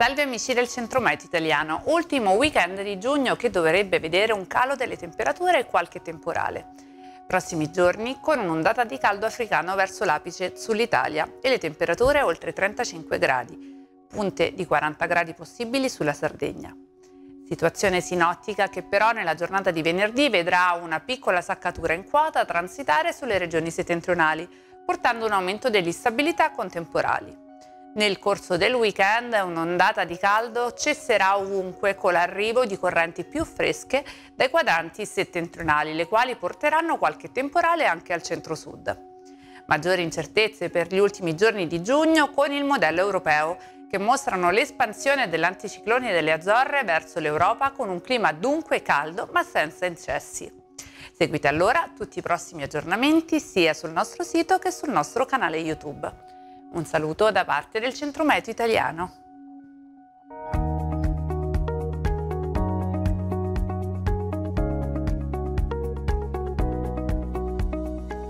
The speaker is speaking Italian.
Salve amici del Centro Meteo Italiano, ultimo weekend di giugno che dovrebbe vedere un calo delle temperature e qualche temporale. Prossimi giorni con un'ondata di caldo africano verso l'apice sull'Italia e le temperature oltre 35 gradi, punte di 40 gradi possibili sulla Sardegna. Situazione sinottica che però nella giornata di venerdì vedrà una piccola saccatura in quota transitare sulle regioni settentrionali, portando un aumento dell'instabilità con temporali. Nel corso del weekend un'ondata di caldo cesserà ovunque con l'arrivo di correnti più fresche dai quadranti settentrionali, le quali porteranno qualche temporale anche al centro-sud. Maggiori incertezze per gli ultimi giorni di giugno con il modello europeo, che mostrano l'espansione dell'anticiclone delle Azzorre verso l'Europa con un clima dunque caldo ma senza eccessi. Seguite allora tutti i prossimi aggiornamenti sia sul nostro sito che sul nostro canale YouTube. Un saluto da parte del Centro Meteo Italiano.